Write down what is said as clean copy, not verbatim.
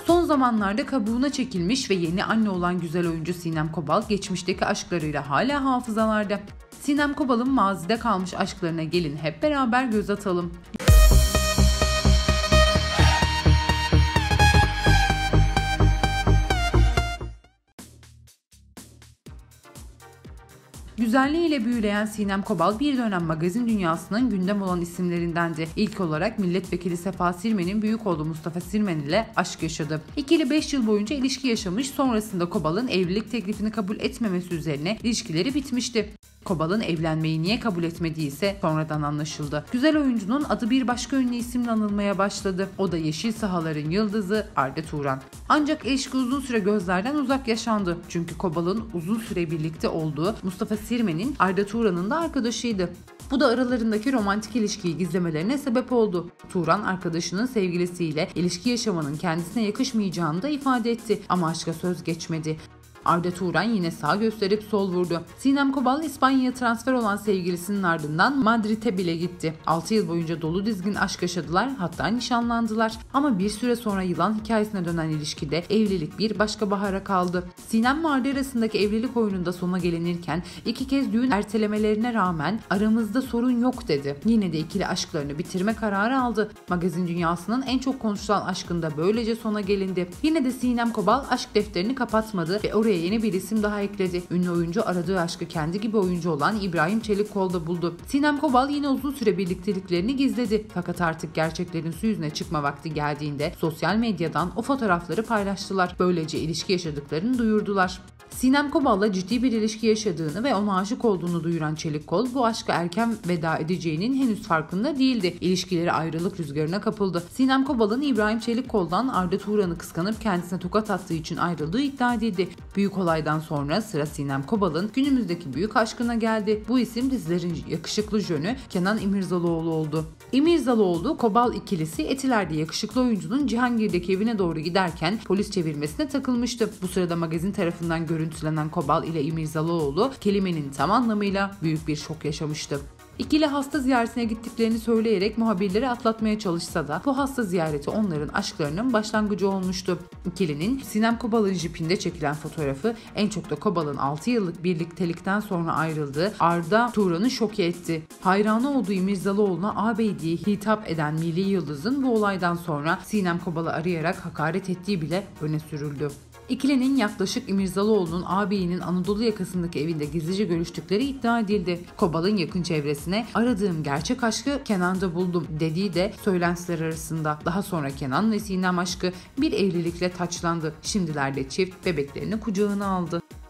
Son zamanlarda kabuğuna çekilmiş ve yeni anne olan güzel oyuncu Sinem Kobal geçmişteki aşklarıyla hala hafızalarda. Sinem Kobal'ın mazide kalmış aşklarına gelin hep beraber göz atalım. Güzelliğiyle büyüleyen Sinem Kobal bir dönem magazin dünyasının gündem olan isimlerindendi. İlk olarak milletvekili Sefa Sirmen'in büyük oğlu Mustafa Sirmen ile aşk yaşadı. İkili 5 yıl boyunca ilişki yaşamış, sonrasında Kobal'ın evlilik teklifini kabul etmemesi üzerine ilişkileri bitmişti. Kobal'ın evlenmeyi niye kabul etmediği ise sonradan anlaşıldı. Güzel oyuncunun adı bir başka ünlü isimle anılmaya başladı. O da yeşil sahaların yıldızı Arda Turan. Ancak ilişki uzun süre gözlerden uzak yaşandı. Çünkü Kobal'ın uzun süre birlikte olduğu Mustafa Sirmen'in Arda Turan'ın da arkadaşıydı. Bu da aralarındaki romantik ilişkiyi gizlemelerine sebep oldu. Turan arkadaşının sevgilisiyle ilişki yaşamanın kendisine yakışmayacağını da ifade etti ama aşka söz geçmedi. Arda Turan yine sağ gösterip sol vurdu. Sinem Kobal İspanya'ya transfer olan sevgilisinin ardından Madrid'e bile gitti. 6 yıl boyunca dolu dizgin aşk yaşadılar, hatta nişanlandılar. Ama bir süre sonra yılan hikayesine dönen ilişkide evlilik bir başka bahara kaldı. Sinem ve Arda arasındaki evlilik oyununda sona gelinirken 2 kez düğün ertelemelerine rağmen aramızda sorun yok dedi. Yine de ikili aşklarını bitirme kararı aldı. Magazin dünyasının en çok konuşulan aşkında böylece sona gelindi. Yine de Sinem Kobal aşk defterini kapatmadı ve oraya yeni bir isim daha ekledi. Ünlü oyuncu aradığı aşkı kendi gibi oyuncu olan İbrahim Çelikkol'da buldu. Sinem Kobal yine uzun süre birlikteliklerini gizledi. Fakat artık gerçeklerin su yüzüne çıkma vakti geldiğinde sosyal medyadan o fotoğrafları paylaştılar. Böylece ilişki yaşadıklarını duyurdular. Sinem Kobal'la ciddi bir ilişki yaşadığını ve ona aşık olduğunu duyuran Çelikkol bu aşka erken veda edeceğinin henüz farkında değildi. İlişkileri ayrılık rüzgarına kapıldı. Sinem Kobal'ın İbrahim Çelikkol'dan Arda Turan'ı kıskanıp kendisine tokat attığı için ayrıldığı iddia edildi. Büyük olaydan sonra sıra Sinem Kobal'ın günümüzdeki büyük aşkına geldi. Bu isim dizilerin yakışıklı jönü Kenan İmirzalıoğlu oldu. İmirzalıoğlu Kobal ikilisi Etiler'de yakışıklı oyuncunun Cihangir'deki evine doğru giderken polis çevirmesine takılmıştı. Bu sırada magazin tarafından görüntülenen Kobal ile İmirzalıoğlu kelimenin tam anlamıyla büyük bir şok yaşamıştı. İkili hasta ziyaretine gittiklerini söyleyerek muhabirleri atlatmaya çalışsa da bu hasta ziyareti onların aşklarının başlangıcı olmuştu. İkilinin Sinem Kobal'ın jipinde çekilen fotoğrafı en çok da Kobal'ın 6 yıllık birliktelikten sonra ayrıldığı Arda Turan'ı şoke etti. Hayranı olduğu İmirzalıoğlu'na ağabey diye hitap eden Milli Yıldız'ın bu olaydan sonra Sinem Kobal'ı arayarak hakaret ettiği bile öne sürüldü. İkilinin yaklaşık İmirzalıoğlu'nun ağabeyinin Anadolu yakasındaki evinde gizlice görüştükleri iddia edildi. Kobal'ın yakın çevresine aradığım gerçek aşkı Kenan'da buldum dediği de söylentiler arasında. Daha sonra Kenan ve Sinem aşkı bir evlilikle taçlandı. Şimdilerde çift bebeklerini kucağına aldı.